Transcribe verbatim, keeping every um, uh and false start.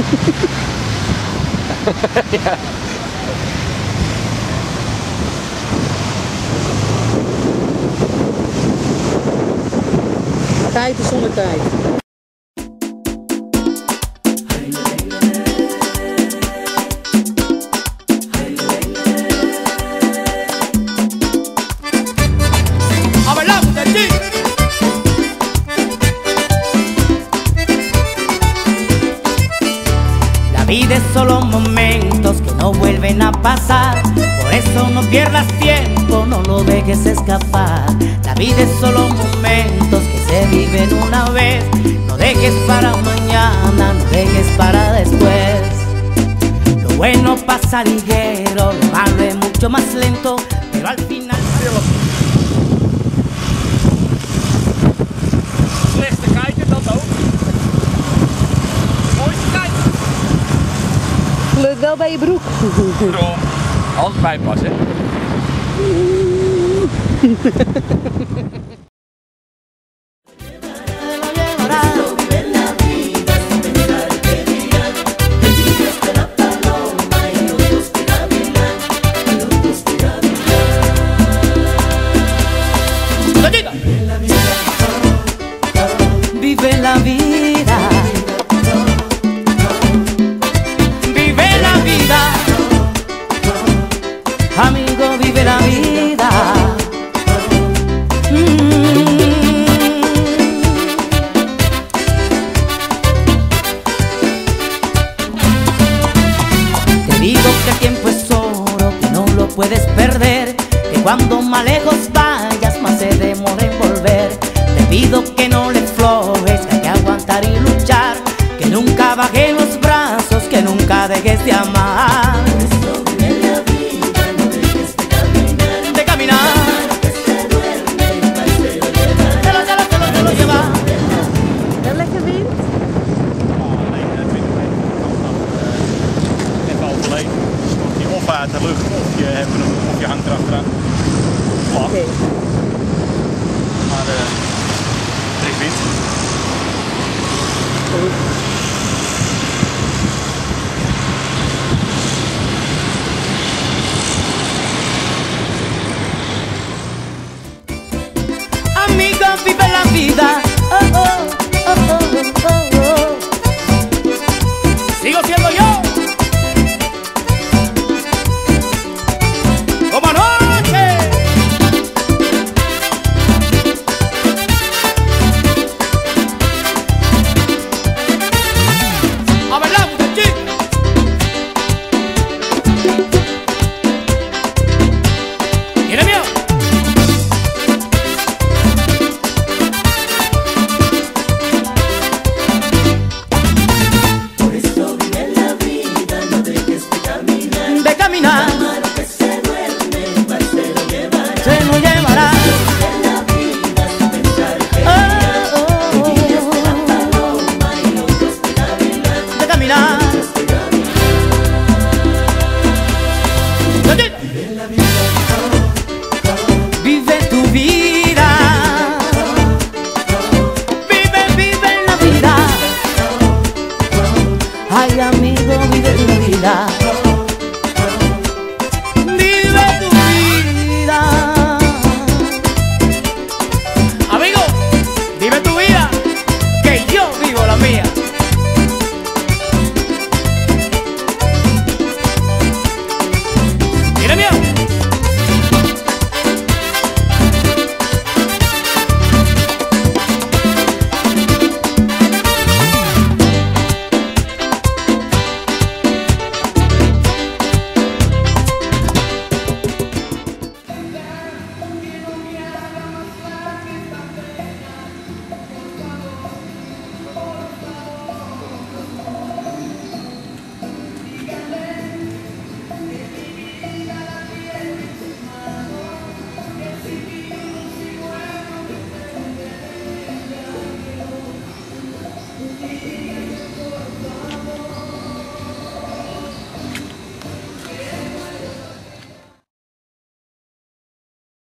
Ja. Tijd is zonder tijd. La vida es solo momentos que no vuelven a pasar. Por eso no pierdas tiempo, no lo dejes escapar. La vida es solo momentos que se viven una vez. No dejes para mañana, no dejes para después. Lo bueno pasa ligero, lo malo es mucho más lento, pero al final... Slechtste kijken, dat ook. Mooiste kijken. Kleurt wel bij je broek. Daarom. Altijd bijpassen.